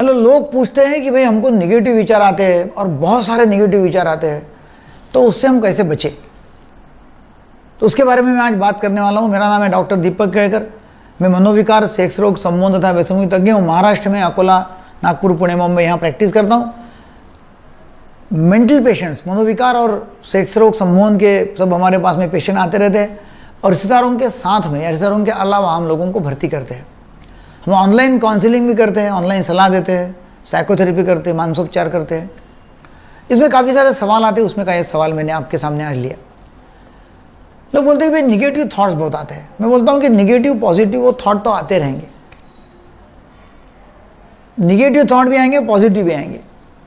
मतलब लोग पूछते हैं कि भाई हमको निगेटिव विचार आते हैं और बहुत सारे निगेटिव विचार आते हैं, तो उससे हम कैसे बचें। तो उसके बारे में मैं आज बात करने वाला हूँ। मेरा नाम है डॉक्टर दीपक केळकर। मैं मनोविकार, सेक्स रोग, सम्मोहन तथा व्यसनमुक्ति तज्ञ हूँ। महाराष्ट्र में अकोला, नागपुर, पुणे, मुंबई यहाँ प्रैक्टिस करता हूँ। मेंटल पेशेंट्स, मनोविकार और सेक्स रोग, सम्मोहन के सब हमारे पास में पेशेंट आते रहते हैं और रिश्तेदारों के साथ में या रिश्तेदारों के अलावा हम लोगों को भर्ती करते हैं। हम ऑनलाइन काउंसलिंग भी करते हैं, ऑनलाइन सलाह देते हैं, साइकोथेरेपी करते हैं, मानसोपचार करते हैं। इसमें काफ़ी सारे सवाल आते हैं, उसमें का एक सवाल मैंने आपके सामने आज लिया। लोग बोलते हैं कि भाई निगेटिव थॉट्स बहुत आते हैं। मैं बोलता हूँ कि निगेटिव पॉजिटिव वो थॉट तो आते रहेंगे। निगेटिव थॉट भी आएंगे, पॉजिटिव भी आएंगे।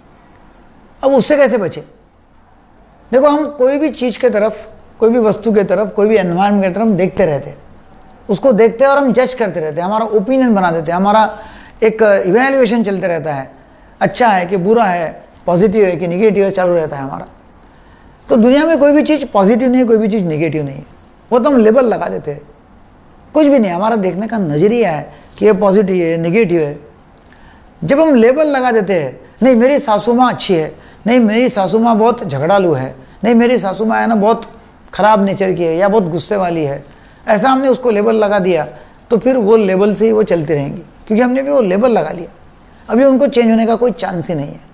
अब उससे कैसे बचे। देखो, हम कोई भी चीज़ के तरफ, कोई भी वस्तु के तरफ, कोई भी एनवायरनमेंट की तरफ देखते रहते हैं, उसको देखते हैं और हम जज करते रहते हैं, हमारा ओपिनियन बना देते हैं, हमारा एक इवैल्यूएशन चलते रहता है, अच्छा है कि बुरा है, पॉजिटिव है कि निगेटिव है, चालू रहता है हमारा। तो दुनिया में कोई भी चीज़ पॉजिटिव नहीं है, कोई भी चीज़ निगेटिव नहीं है, वो तो हम लेबल लगा देते हैं। कुछ भी नहीं, हमारा देखने का नज़रिया है कि ये पॉजिटिव है, निगेटिव है। जब हम लेबल लगा देते हैं, नहीं मेरी सासू माँ अच्छी है, नहीं मेरी सासू माँ बहुत झगड़ालू है, नहीं मेरी सासू माँ है ना बहुत ख़राब नेचर की है या बहुत गुस्से वाली है, ऐसा हमने उसको लेबल लगा दिया, तो फिर वो लेबल से ही वो चलती रहेंगी, क्योंकि हमने भी वो लेबल लगा लिया। अभी उनको चेंज होने का कोई चांस ही नहीं है।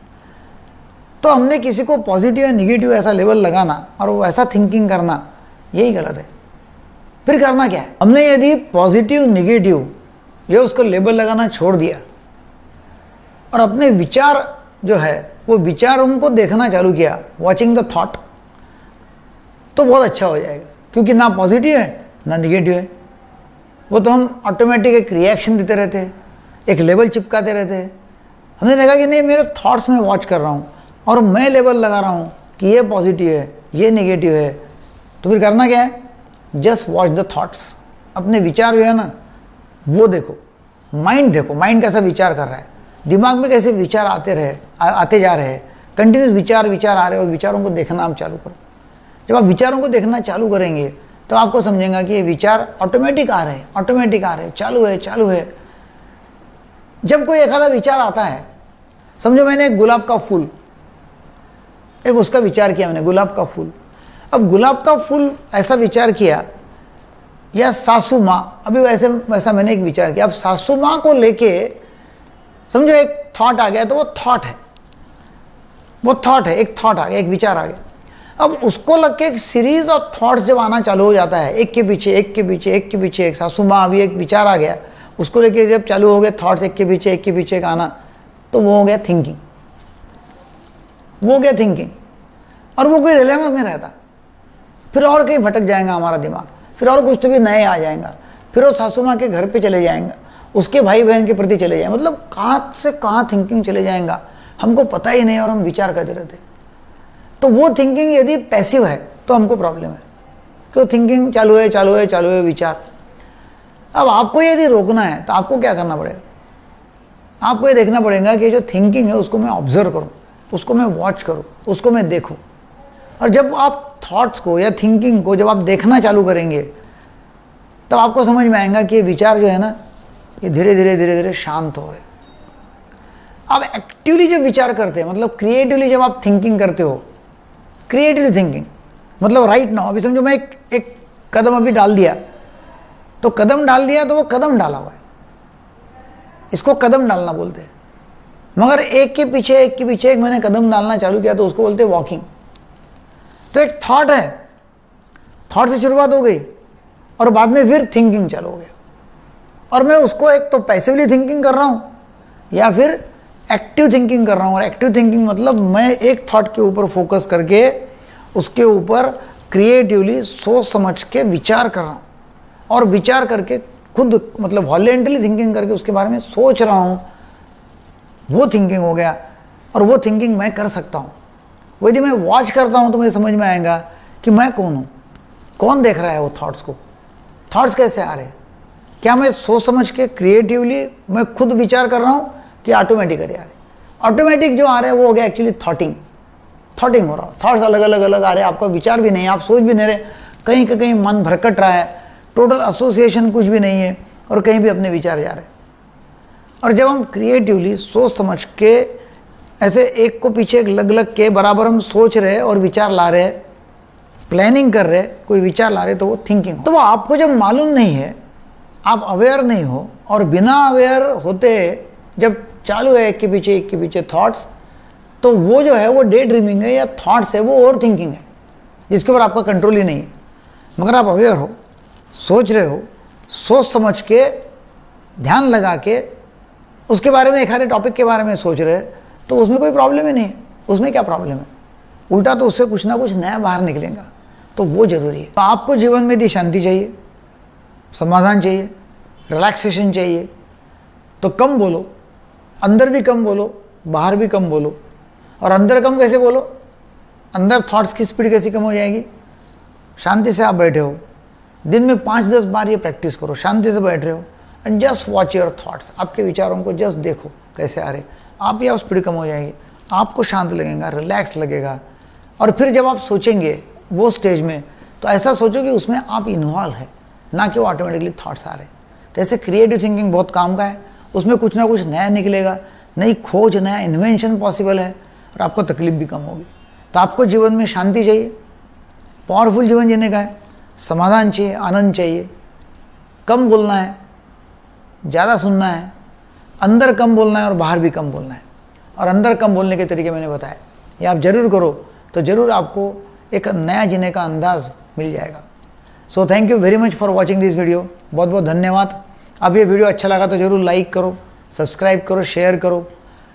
तो हमने किसी को पॉजिटिव या निगेटिव ऐसा लेबल लगाना और वो ऐसा थिंकिंग करना, यही गलत है। फिर करना क्या है, हमने यदि पॉजिटिव निगेटिव ये उसको लेबल लगाना छोड़ दिया और अपने विचार जो है वो विचारों को देखना चालू किया, वॉचिंग द थॉट, तो बहुत अच्छा हो जाएगा। क्योंकि ना पॉजिटिव है ना निगेटिव है, वो तो हम ऑटोमेटिक एक रिएक्शन देते रहते हैं, एक लेबल चिपकाते रहते हैं। हमने देखा कि नहीं, मेरे थॉट्स में वॉच कर रहा हूँ और मैं लेबल लगा रहा हूँ कि ये पॉजिटिव है, ये नेगेटिव है। तो फिर करना क्या है, जस्ट वॉच द थॉट्स। अपने विचार जो है ना वो देखो, माइंड देखो, माइंड कैसा विचार कर रहा है, दिमाग में कैसे विचार आते जा रहे हैं, कंटिन्यूस विचार आ रहे हैं, और विचारों को देखना आप चालू करो। जब आप विचारों को देखना चालू करेंगे तो आपको समझेंगे कि ये विचार ऑटोमेटिक आ रहे हैं, चालू है। जब कोई एक आधा विचार आता है, समझो मैंने एक गुलाब का फूल, एक उसका विचार किया मैंने, गुलाब का फूल। अब गुलाब का फूल ऐसा विचार किया, या सासू माँ, अभी वैसा मैंने एक विचार किया। अब सासू माँ को लेके समझो एक थॉट आ गया, तो वो थॉट है, एक थॉट आ गया, एक विचार आ गया। अब उसको लग के एक सीरीज ऑफ थॉट्स जब आना चालू हो जाता है, एक के पीछे एक, सासू माँ, अभी एक विचार आ गया, उसको लेके जब चालू हो गए थॉट्स एक के पीछे एक आना, तो वो हो गया थिंकिंग। और वो कोई रिलेवेंस नहीं रहता। फिर और कहीं भटक जाएगा हमारा दिमाग, फिर और कुछ तो भी नए आ जाएगा, फिर वो सासू माँ के घर पे चले जाएंगे, उसके भाई बहन के प्रति चले जाएंगे, मतलब कहाँ से कहाँ थिंकिंग चले जाएगा, हमको पता ही नहीं और हम विचार करते रहते। तो वो थिंकिंग यदि पैसिव है तो हमको प्रॉब्लम है, क्यों थिंकिंग चालू है विचार। अब आपको यदि रोकना है तो आपको क्या करना पड़ेगा, आपको ये देखना पड़ेगा कि जो थिंकिंग है उसको मैं ऑब्जर्व करूँ, उसको मैं वॉच करूँ, उसको मैं देखूँ। और जब आप थॉट्स को या थिंकिंग को जब आप देखना चालू करेंगे, तब आपको समझ में आएगा कि ये विचार जो है ना, ये धीरे धीरे शांत हो रहे। आप एक्टिवली जब विचार करते हैं, मतलब क्रिएटिवली जब आप थिंकिंग करते हो, क्रिएटिव थिंकिंग मतलब राइट नाउ, अभी समझो मैं एक कदम अभी डाल दिया, तो कदम डाल दिया तो वो कदम डाला हुआ है, इसको कदम डालना बोलते हैं। मगर एक के पीछे एक मैंने कदम डालना चालू किया तो उसको बोलते हैं वॉकिंग। तो एक थॉट है, थॉट से शुरुआत हो गई और बाद में फिर थिंकिंग चालू हो गया, और मैं उसको एक तो पैसिवली थिंकिंग कर रहा हूँ या फिर एक्टिव थिंकिंग कर रहा हूँ। और एक्टिव थिंकिंग मतलब मैं एक थॉट के ऊपर फोकस करके उसके ऊपर क्रिएटिवली सोच समझ के विचार कर रहा हूँ, और विचार करके खुद मतलब वॉलेंटली थिंकिंग करके उसके बारे में सोच रहा हूँ, वो थिंकिंग हो गया। और वो थिंकिंग मैं कर सकता हूँ। वो यदि मैं वॉच करता हूँ तो मुझे समझ में आएगा कि मैं कौन हूँ, कौन देख रहा है वो थॉट्स को, थॉट्स कैसे आ रहे हैं, क्या मैं सोच समझ के क्रिएटिवली मैं खुद विचार कर रहा हूँ कि ऑटोमेटिकली आ रहे। ऑटोमेटिक जो आ रहे हैं वो हो गया एक्चुअली थॉटिंग हो रहा है। थॉट्स अलग अलग आ रहे हैं, आपका विचार भी नहीं है, आप सोच भी नहीं रहे, कहीं का कहीं मन भरकट रहा है, टोटल एसोसिएशन कुछ भी नहीं है और कहीं भी अपने विचार जा रहे हैं। और जब हम क्रिएटिवली सोच समझ के ऐसे एक को पीछे एक लग लग के बराबर हम सोच रहे और विचार ला रहे, प्लानिंग कर रहे, कोई विचार ला रहे, तो वो थिंकिंग। तो वो आपको जब मालूम नहीं है, आप अवेयर नहीं हो, और बिना अवेयर होते जब चालू है एक के पीछे थॉट्स, तो वो जो है वो डे ड्रीमिंग है या थॉट्स है, वो ओवर थिंकिंग है जिसके ऊपर आपका कंट्रोल ही नहीं है। मगर आप अवेयर हो, सोच रहे हो, सोच समझ के ध्यान लगा के उसके बारे में, एक आधे टॉपिक के बारे में सोच रहे हैं, तो उसमें कोई प्रॉब्लम ही नहीं है। उसमें क्या प्रॉब्लम है? उल्टा तो उससे कुछ ना कुछ नया बाहर निकलेगा। तो वो जरूरी है। तो आपको जीवन में यदि शांति चाहिए, समाधान चाहिए, रिलैक्सेशन चाहिए, तो कम बोलो, अंदर भी कम बोलो, बाहर भी कम बोलो। और अंदर कम कैसे बोलो? अंदर थॉट्स की स्पीड कैसी कम हो जाएगी? शांति से आप बैठे हो, दिन में 5-10 बार ये प्रैक्टिस करो, शांति से बैठ रहे हो and just watch your thoughts. आपके विचारों को जस्ट देखो कैसे आ रहे, आप ही आप स्पीड कम हो जाएगी, आपको शांत लगेगा, रिलैक्स लगेगा। और फिर जब आप सोचेंगे वो स्टेज में, तो ऐसा सोचो कि उसमें आप इन्वॉल्व है, ना कि वो ऑटोमेटिकली थॉट्स आ रहे। तो ऐसे क्रिएटिव थिंकिंग बहुत काम का है, उसमें कुछ ना कुछ नया निकलेगा, नई खोज, नया इन्वेंशन पॉसिबल है, और आपको तकलीफ भी कम होगी। तो आपको जीवन में शांति चाहिए, पावरफुल जीवन जीने का है, समाधान चाहिए, आनंद चाहिए, कम बोलना है, ज़्यादा सुनना है, अंदर कम बोलना है और बाहर भी कम बोलना है। और अंदर कम बोलने के तरीके मैंने बताए, ये आप जरूर करो, तो ज़रूर आपको एक नया जीने का अंदाज़ मिल जाएगा। So thank you very much for watching this video. बहुत बहुत धन्यवाद। अब ये वीडियो अच्छा लगा तो ज़रूर लाइक करो, सब्सक्राइब करो, शेयर करो।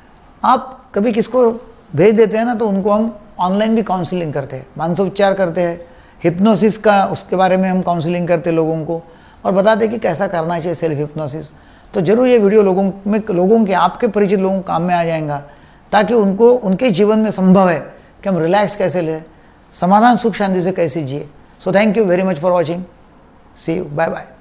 आप कभी किसको भेज देते हैं ना, तो उनको हम ऑनलाइन भी काउंसलिंग करते हैं, मानसोपचार करते हैं, हिप्नोसिस का उसके बारे में हम काउंसलिंग करते हैं लोगों को, और बताते हैं कि कैसा करना चाहिए सेल्फ हिप्नोसिस। तो ज़रूर ये वीडियो लोगों के, आपके परिचित लोगों काम में आ जाएगा, ताकि उनको उनके जीवन में संभव है कि हम रिलैक्स कैसे लें, समाधान सुख शांति से कैसे जिए। So thank you very much for watching. See you, bye bye.